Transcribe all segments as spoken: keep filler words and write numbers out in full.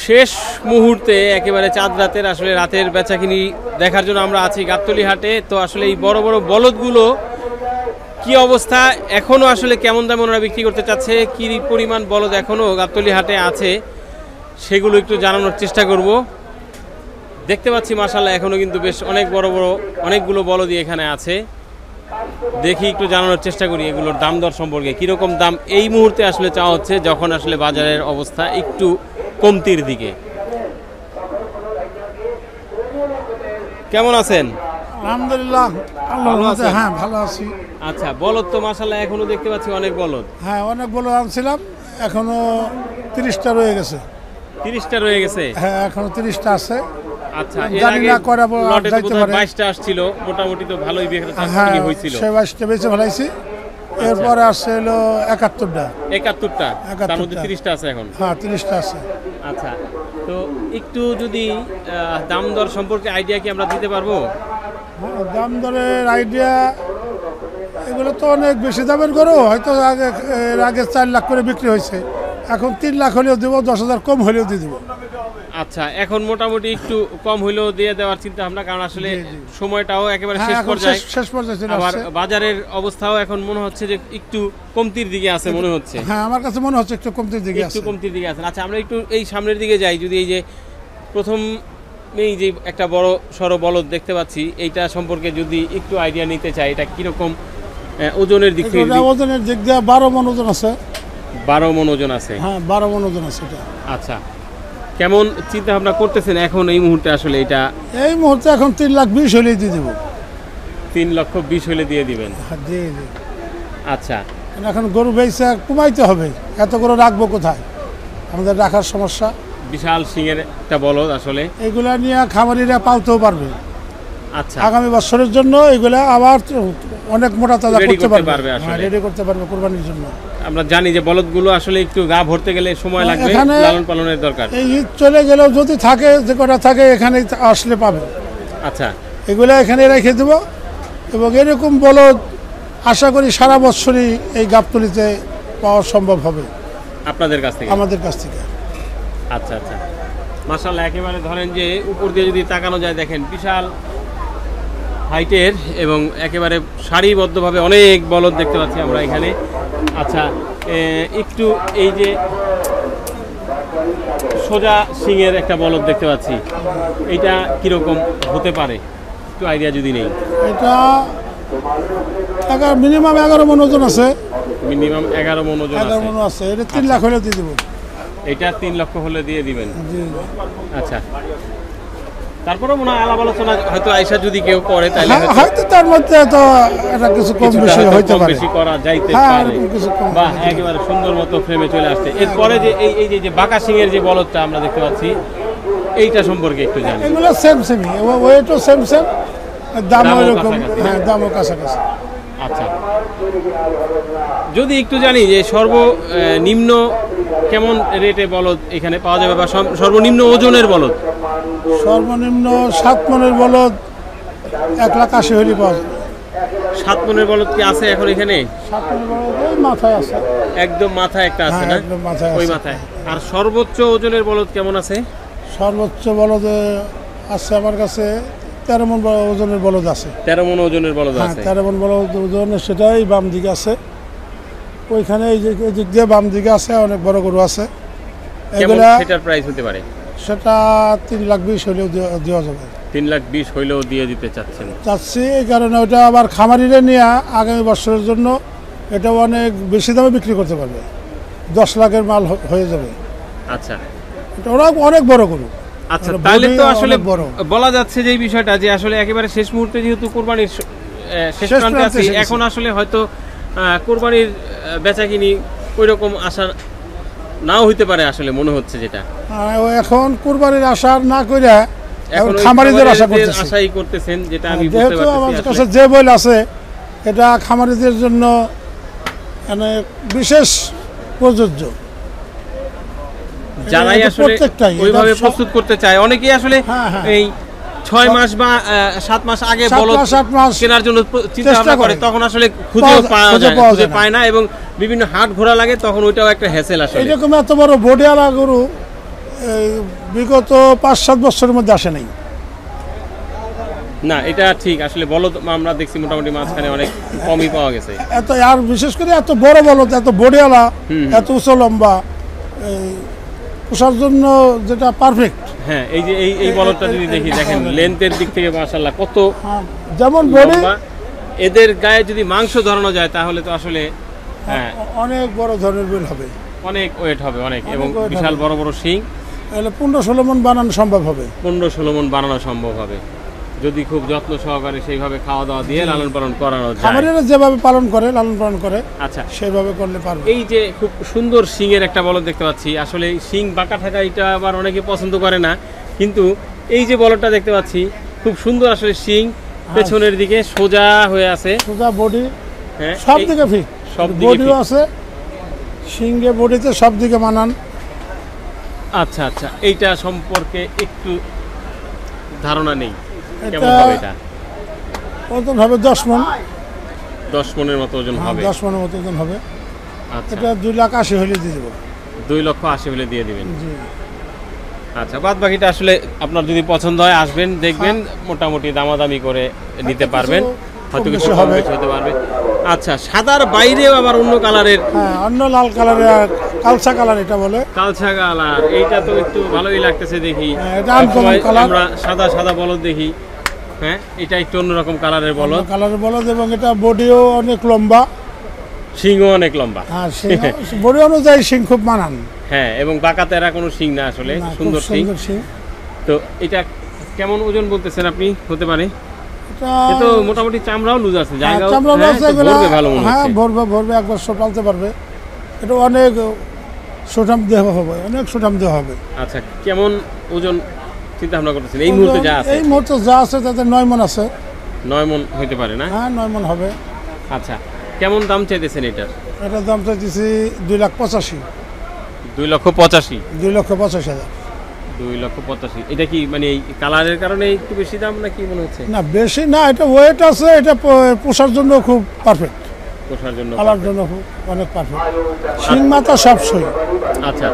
শেষ মুহূর্তে একেবারে চাঁদ রাতের আসলে রাতের বেচাকিনি দেখার জন্য আমরা আছি গাবতলী হাটে। তো আসলে এই বড় বড় বলদগুলো কি অবস্থা, এখনো আসলে কেমন দামে ওনারা বিক্রি করতে চাচ্ছে, কি পরিমাণ বলদ এখনো গাবতলী হাটে আছে সেগুলো একটু জানানোর চেষ্টা করব। দেখতে পাচ্ছি মাশাআল্লাহ এখনো কিন্তু বেশ অনেক বড় বড় অনেকগুলো বলদই এখানে আছে। দেখি একটু জানানোর চেষ্টা করি এগুলোর দাম দর সম্পর্কে, কীরকম দাম এই মুহূর্তে আসলে চাওয়া হচ্ছে যখন আসলে বাজারের অবস্থা একটু কমতির দিকে। কেমন আছেন? আলহামদুলিল্লাহ, ভালো আছেন? হ্যাঁ ভালো আছি। আচ্ছা, বলদ তো মাশাআল্লাহ এখনো দেখতে পাচ্ছি অনেক বলদ। হ্যাঁ অনেক বলদ আনছিলাম, এখনো তিরিশটা রয়ে গেছে। তিরিশটা রয়ে গেছে? হ্যাঁ এখনো তিরিশটা আছে। আচ্ছা, জানি না করাবো যাইতে পারে। বাইশটা আসছিল, মোটামুটি তো ভালোই বিক্রি হয়েছিল। সেই বাইশটা বেচে ফেলাইছি। এরপরে আসছে হলো একাত্তরটা। একাত্তরটা, তার মধ্যে তিরিশটা আছে এখন? হ্যাঁ তিরিশটা আছে। আচ্ছা, তো একটু যদি দাম দর সম্পর্কে আইডিয়া কি আমরা দিতে পারবো? দাম দরের আইডিয়া, এগুলো তো অনেক বেশি দামের গরু, হয়তো আগে এর আগে চার লাখ করে বিক্রি হয়েছে, এখন তিন লাখ হলেও দেবো, দশ হাজার কম হলেও দিয়ে দেবো। আচ্ছা, এখন মোটামুটি একটু কম হলেও দিয়ে দেওয়ার চিন্তা ভাবনা, কারণ আসলে সময়টাও একেবারে শেষ পর্যায়ে শেষ পর্যায়ে আবার বাজারের অবস্থাও এখন মনে হচ্ছে যে একটু কমতির দিকে আছে মনে হচ্ছে। হ্যাঁ আমার কাছে মনে হচ্ছে একটু কমতির দিকে আছে, একটু কমতির দিকে আছে। আচ্ছা, আমরা একটু এই সামনের দিকে যাই। যদি এই যে প্রথম এই যে একটা বড় সড়ো বলদ দেখতে পাচ্ছি, এইটা সম্পর্কে যদি একটু আইডিয়া নিতে চাই, এটা কিরকম ওজনের দিক থেকে? ওজনের দিক দিয়ে বারো মন ওজন আছে। বারো মন ওজন আছে? হ্যাঁ বারো মন ওজন আছে এটা। আচ্ছা, কেমন চিন্তা ভাবনা করতেছেন এখন এই মুহূর্তে? আসলে এটা এই মুহূর্তে এখন তিন লাখ বিশ হলে দিয়ে দেবো। তিন লক্ষ বিশ হলে দিয়ে দিবেন? জি জি। আচ্ছা, এখন গরু বেচে কমাইতে হবে, এত করে রাখবো কোথায়, আমাদের রাখার সমস্যা। বিশাল সিংয়ের একটা বলদ আসলে, এগুলা নিয়ে খামারিরা পালতেও পারবে। আচ্ছা, আগামী বছরের জন্য এগুলা আবার অনেক মোটা তাজা করতে পারবে, আসলে রেডি করতে পারবে কুরবানির জন্য। আমরা জানি যে বলদগুলো আসলে একটু গা ভরতে গেলে সময় লাগবে, লালন পালনের দরকার। এই ঈদ চলে গেলেও যদি থাকে, যে কটা থাকে এখানে আসলে পাবে। আচ্ছা, এগুলা এখানে রেখে দেবো, এবং এরকম বলদ আশা করি সারা বছরই এই গাবতলীতে পাওয়া সম্ভব হবে আপনাদের কাছ থেকে, আমাদের কাছ থেকে। আচ্ছা আচ্ছা, মাশাআল্লাহ একেবারে ধরেন যে উপর দিয়ে যদি তাকানো যায়, দেখেন বিশাল হাইটের এবং একেবারে সারিবদ্ধভাবে অনেক বলদ দেখতে পাচ্ছি আমরা এখানে। আচ্ছা, একটু এই যে সোজা সিংয়ের একটা বলদ দেখতে পাচ্ছি, এইটা কিরকম হতে পারে একটু আইডিয়া যদি নেই? এটা মিনিমাম এগারো মন ওজন আছে। মিনিমাম এগারো মন ওজন আছে। এটা তিন লাখ হলে দিয়ে দেবো। এটা তিন লক্ষ হলে দিয়ে দিবেন? আচ্ছা, তারপরে মনে হয় আলাপ আলোচনা হয়তো আয়সা যদি কেউ করে তাহলে হয়তো তার মধ্যে তো এটা কিছু কম বেশি হইতে পারে, বেশি করা যাইতে পারে। বাহ, একেবারে সুন্দর মতো ফ্রেমে চলে আসছে। এরপরে যে এই এই যে বাঁকা সিংয়ের যে বলদটা আমরা দেখতে পাচ্ছি, এইটা সম্পর্কে একটু জানি। এগুলো সেম সেমই, ওয়েটও সেম সেম, দামও এরকম। হ্যাঁ, দামও কাছাকাছি। আচ্ছা, যদি একটু জানি যে সর্বনিম্ন কেমন রেটে বলদ এখানে পাওয়া যাবে, বা সর্বনিম্ন ওজনের বলদ? সর্বনিম্ন সাত মনের বলদ এক লাখ আশি হলে পাওয়া যাবে। সাত মনের বলদ কি আছে এখন এখানে? সাত মনের বলদ ওই মাথায় আছে, একদম মাথায় একটা আছে না? একদম মাথায়, ওই মাথায়। আর সর্বোচ্চ ওজনের বলদ কেমন আছে? সর্বোচ্চ বলদ আছে আমার কাছে তেরো মন ওজনের বলদ আছে। তেরো মন ওজনের বলদ আছে? তেরো মন বলদ ওজনের, সেটাই বাম দিকে আছে। ওইখানে এই যে দিক দিয়ে বাম দিকে আছে, অনেক বড় গরু আছে। এগুলা সেটার প্রাইস হতে পারে? সেটা তিন লাখ বিশ হলেও দেওয়া যাবে। তিন লাখ বিশ হইলেও দিয়ে দিতে চাচ্ছেন? চাচ্ছি, এই কারণে ওটা আবার খামারিরে নিয়ে আগামী বছরের জন্য এটা অনেক বেশি দামে বিক্রি করতে পারবে, দশ লাখের মাল হয়ে যাবে। আচ্ছা, এটা ওরা অনেক বড় গরু। আচ্ছা, তাহলে তো আসলে বলা যাচ্ছে যে এই বিষয়টা যে আসলে একেবারে শেষ মুহূর্তে যেহেতু কোরবানির শেষ প্রান্তে আছে, এখন আসলে হয়তো কোরবানির বেচাকিনি ওই রকম আশা নাও হইতে পারে আসলে মনে হচ্ছে, যেটা এখন কোরবানির আশা না কইরা এখন খামারিদের আশা করতেছেন, আশাই করতেছেন, যেটা আমি বুঝতে পারছি। আমার কাছে যে বল আছে এটা খামারিদের জন্য মানে বিশেষ প্রযোজ্য, যারাই আসলে ওইভাবে প্রস্তুত করতে চায়। অনেকেই আসলে এই ছয় মাস বা সাত মাস আগে বলদ কেনার জন্য চিন্তা ভাবনা করে, তখন আসলে খুঁজে পাওয়া যায় খুঁজে পায় না, এবং বিভিন্ন হাট ঘোরা লাগে, তখন ওইটাও একটা হ্যাসেল আসলে। এরকম এত বড় বডিওয়ালা গরু এই বিগত পাঁচ সাত বছরের মধ্যে আসে নাই। না এটা ঠিক, আসলে বলদ আমরা দেখছি মোটামুটি মাঝখানে অনেক কমই পাওয়া গেছে। এত আর বিশেষ করে এত বড় বলদ, এত বডিওয়ালা, এত উঁচু লম্বা, এই পোষার জন্য যেটা পারফেক্ট। হ্যাঁ, এই যে এই এই বলদটা যদি দেখি, দেখেন লেন্থের দিক থেকে মাশাআল্লাহ কত যেমন বডি, এদের গায়ে যদি মাংস ধরানো যায় তাহলে তো আসলে হ্যাঁ অনেক বড় ধরনের বিল হবে, অনেক ওয়েট হবে অনেক, এবং বিশাল বড় বড় শিং। তাহলে পনেরো ষোলো মন বানানো সম্ভব হবে, পনেরো ষোলো মন বানানো সম্ভব হবে যদি খুব যত্ন সহকারে সেইভাবে খাওয়া দাওয়া দিয়ে লালন পালন করানো যায়। খামারিরা যেভাবে পালন করে লালন পালন করে, আচ্ছা সেইভাবে করলে পারবে। এই যে খুব সুন্দর শিংয়ের একটা বলদ দেখতে পাচ্ছি, আসলে শিং বাঁকা থাকা এটা আবার অনেকে পছন্দ করে না, কিন্তু এই যে বলদটা দেখতে পাচ্ছি খুব সুন্দর আসলে শিং, পেছনের দিকে সোজা হয়ে আছে, সোজা বডি, হ্যাঁ সব দিকে ফিট, সব দিকে বডিও আছে, শিংয়ে বডিতে সব দিকে মানান। আচ্ছা আচ্ছা, এইটা সম্পর্কে একটু ধারণা নেই, কেমন এটা হবে? এটা ওজন হবে দশ মন, দশ মনের মতো ওজন হবে। দশ মনের মতো ওজন হবে। আচ্ছা, এটা দুই লাখ আশি হলে দিয়ে দেবো। দুই লক্ষ আশি হলে দিয়ে দিবেন। জি, আচ্ছা, বাদ বাকিটা আসলে আপনার যদি পছন্দ হয় আসবেন, দেখবেন, মোটামুটি দামাদামি করে নিতে পারবেন, হয়তো কিছু কম বেশি হতে পারবে। আচ্ছা, সাদার বাইরেও আবার অন্য কালারের, হ্যাঁ অন্য লাল কালারের, কালচা কালার এটা বলে, কালচা কালার, এইটা তো একটু ভালোই লাগতেছে দেখি। হ্যাঁ, এটা আনকমন কালার। আমরা সাদা সাদা বলদ দেখি, হ্যাঁ এটা একটু অন্যরকম কালারের বলদ, কালারের বলদ, এবং এটা বডিও অনেক লম্বা, শিংও অনেক লম্বা। হ্যাঁ বডি অনুযায়ী শিং খুব মানান। হ্যাঁ, এবং বাঁকা তেরা কোনো শিং না, আসলে না, খুব সুন্দর শিং। সুন্দর শিং। তো এটা কেমন ওজন বলতেছেন আপনি হতে পারে? এটা এ তো মোটামুটি চামড়াও লুজ আছে, হ্যাঁ, জায়গাও চামড়া হ্যাঁ, আছে তো এগুলা, ভরবে ভালো মনে হ্যাঁ হচ্ছে। ভরবে ভরবে এক বছর পালতে পারবে। এটা অনেক সুঠাম দেহ হবে, অনেক সুঠাম দেহ হবে। আচ্ছা, কেমন ওজন চিন্তা ভাবনা করতেছেন এই মুহূর্তে যা আছে? এই মুহূর্তে যা আছে তাতে নয় মন আছে। নয় মন হইতে পারে না? হ্যাঁ নয় মন হবে। আচ্ছা, কেমন দাম চাইতেছেন এটার? এটার দাম চাইতেছি দুই লাখ পঁচাশি। দুই লক্ষ পঁচাশি। দুই লক্ষ পঁচাশি হাজার। দুই লক্ষ পঁচাশি। এটা কি মানে এই কালারের কারণে একটু বেশি দাম নাকি মনে হচ্ছে? না বেশি না, এটা ওয়েট আছে, এটা প- পোষার জন্য খুব পারফেক্ট, পোষার জন্য। পালার জন্য খুব অনেক পারফেক্ট। শিং মাথা সব সই। আচ্ছা,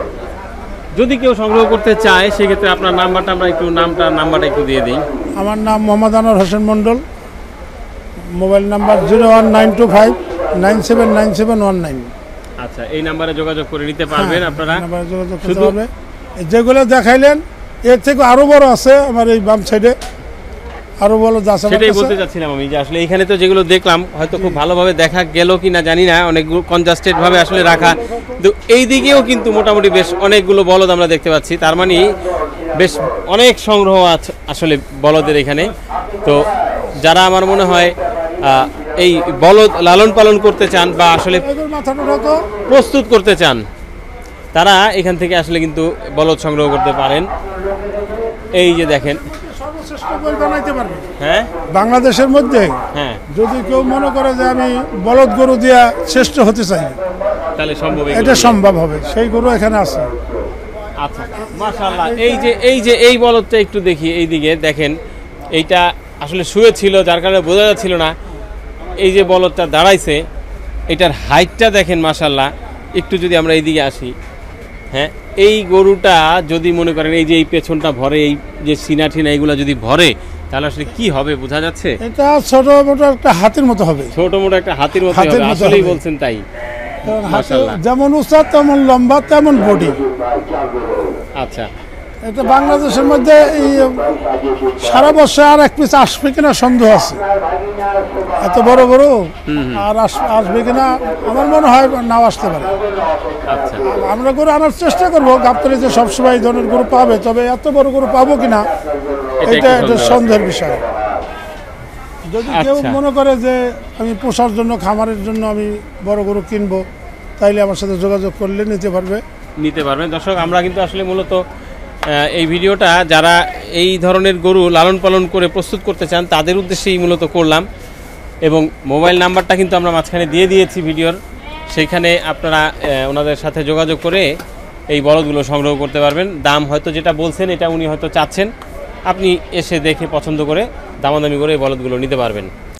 যদি কেউ সংগ্রহ করতে চায় সেক্ষেত্রে আপনার নাম্বারটা আমরা একটু নামটা নাম্বারটা একটু দিয়ে দিই। আমার নাম Mohammad Anwar Hossain Mondal, mobile number zero one nine two five nine seven nine seven one nine. আচ্ছা, এই নাম্বারে যোগাযোগ করে নিতে পারবেন আপনারা। নাম্বারে যোগাযোগ করতে শুধু- হবে। এই যেগুলো দেখাইলেন এর থেকে আরো বড় আছে আমার এই বাম সাইডে, আরো বড় আছে আমার সেটাই কাছে। বলতে চাচ্ছিলাম আমি, যে আসলে এখানে তো যেগুলো দেখলাম হয়তো খুব ভালোভাবে দেখা গেল কি না জানি না, অনেক কনজাস্টেড ভাবে আসলে রাখা, তো এই দিকেও কিন্তু মোটামুটি বেশ অনেকগুলো বলদ আমরা দেখতে পাচ্ছি, তার মানে বেশ অনেক সংগ্রহ আছে আসলে বলদের এখানে। তো যারা আমার মনে হয় আহ, এই বলদ লালন পালন করতে চান বা আসলে এগুলোর মাথাটা উঠাতো। প্রস্তুত করতে চান, তারা এখান থেকে আসলে কিন্তু বলদ সংগ্রহ করতে পারেন। এই যে দেখেন, সর্বশ্রেষ্ঠ বই বানাইতে পারবে হ্যাঁ বাংলাদেশের মধ্যে। হ্যাঁ, যদি কেউ মনে করে যে আমি বলদ গরু দিয়া শ্রেষ্ঠ হতে চাই, তাহলে সম্ভব এগুলো এটা দিয়ে। সম্ভব হবে, সেই গরু এখানে আছে। আচ্ছা, মাশাআল্লাহ। এই যে এই যে এই বলদটা একটু দেখি, এইদিকে দেখেন, এইটা আসলে শুয়ে ছিল যার কারণে বোঝা যাচ্ছিল না। এই যে বলদটা দাঁড়াইছে, এটার হাইটটা দেখেন মাশাআল্লাহ। একটু যদি আমরা এইদিকে আসি, হ্যাঁ এই গরুটা যদি মনে করেন এই যে এই পেছনটা ভরে, এই যে সিনা ঠিনা এইগুলা যদি ভরে, তাহলে আসলে কি হবে বোঝা যাচ্ছে? এটা ছোট মোটো একটা হাতির মতো হবে। ছোট মোটো একটা হাতির মতো হাতির হবে, মতো আসলেই হবে। বলছেন তাই। কারণ হাতে মাশাআল্লাহ। যেমন উঁচা তেমন লম্বা তেমন বডি। আচ্ছা, এটা বাংলাদেশের মধ্যে এই সারা বছর আর এক পিস আসবে কিনা সন্দেহ আছে, এত বড় বড় আর আস- আসবে কিনা আমার মনে হয় নাও আসতে পারে। আচ্ছা, আমরা গরু আনার চেষ্টা করবো, গাবতলীতে সবসময় এই ধরনের গরু পাবে, তবে এত বড় গরু পাবো কিনা এটা এটা একটু একটা সন্দেহ। সন্দেহের বিষয়। যদি কেউ আচ্ছা। মনে করে যে আমি পোষার জন্য খামারের জন্য আমি বড় গরু কিনবো, তাইলে আমার সাথে যোগাযোগ করলে নিতে পারবে। নিতে পারবেন। দর্শক, আমরা কিন্তু আসলে মূলত আহ, এই ভিডিওটা যারা এই ধরনের গরু লালন পালন করে প্রস্তুত করতে চান তাদের উদ্দেশ্যেই মূলত করলাম, এবং মোবাইল নাম্বারটা কিন্তু আমরা মাঝখানে দিয়ে দিয়েছি ভিডিওর, সেইখানে আপনারা আহ, ওনাদের সাথে যোগাযোগ করে এই বলদগুলো সংগ্রহ করতে পারবেন। দাম হয়তো যেটা বলছেন এটা উনি হয়তো চাচ্ছেন, আপনি এসে দেখে পছন্দ করে দামাদামি করে এই বলদগুলো নিতে পারবেন।